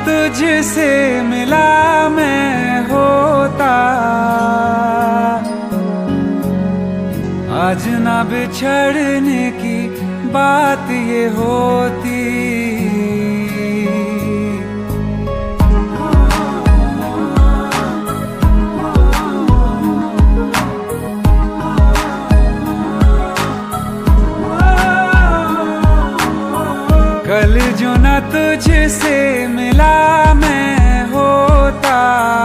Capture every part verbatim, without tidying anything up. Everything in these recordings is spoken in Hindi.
तुझसे मिला मैं होता, आज ना बिछड़ने की बात ये होती। कल जो ना तुझसे मिला मैं होता,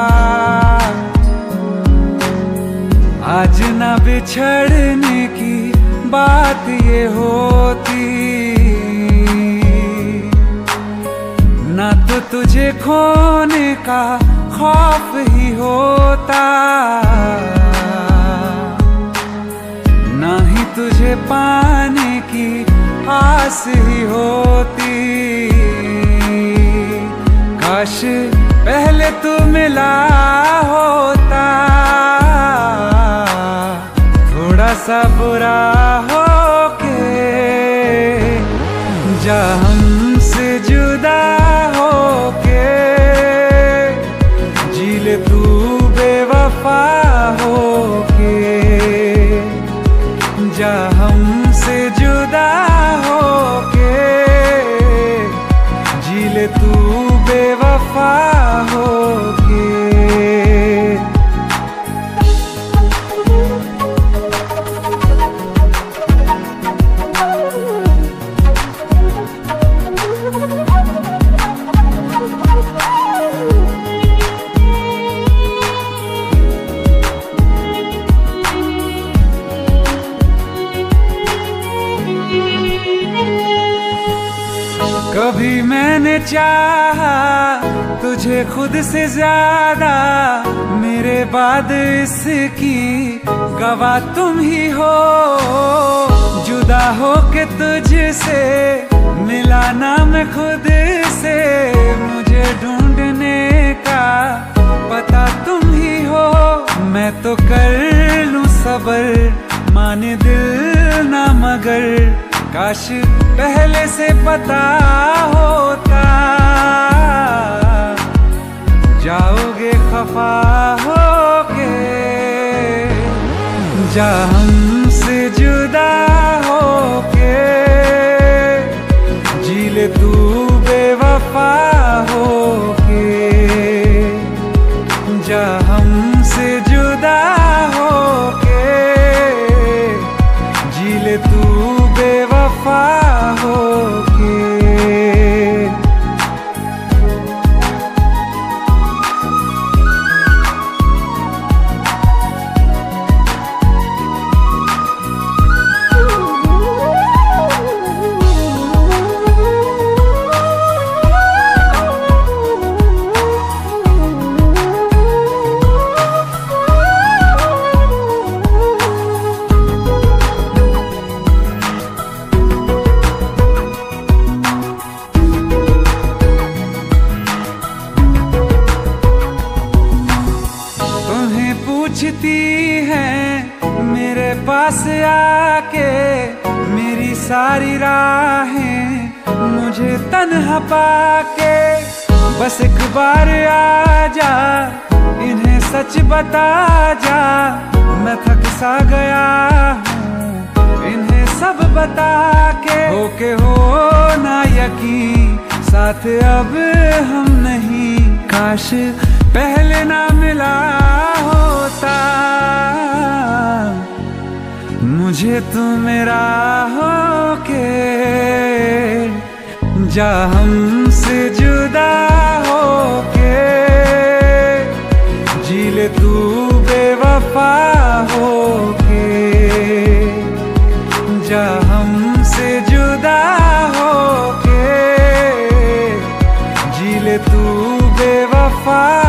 आज ना बिछड़ने की बात ये होती। ना तो तुझे खोने का खौफ ही होता, ना ही तुझे पाने की आस ही होती। काश पहले तू मिला होता, थोड़ा सा बुरा हो के जा हमसे जुदा हो के, जी ले तू बेवफा हो के, जा हमसे जुदा हो के, जी ले तू बेवफा हो के। कभी मैंने चाहा तुझे खुद से ज्यादा, मेरे बाद इसकी गवाह तुम ही हो। जुदा हो के तुझसे मिला ना मैं खुद से, मुझे ढूंढने का पता तुम ही हो। मैं तो कर लूं सबर माने दिल ना मगर, काश पहले से पता होता। जाओगे खफा होके, जा हमसे जुदा होके, जी ले तू बेवफा होके, जा हमसे जुदा होके, जी ले तू बेवफा होके। पूछती हैं मेरे पास आके मेरी सारी राहें, मुझे तन्हा पाके बस एक बार आ जा, इन्हें सच बता जा। मैं थक सा गया हूँ इन्हें सब बता के, होके हो ना यकीन साथ अब हम नहीं। काश पहले ना मिला होता, मुझे तू मेरा होके, जा हमसे जुदा होके, जी ले तू बेवफा होके, जा हमसे जुदा होके, जी ले तू बेवफा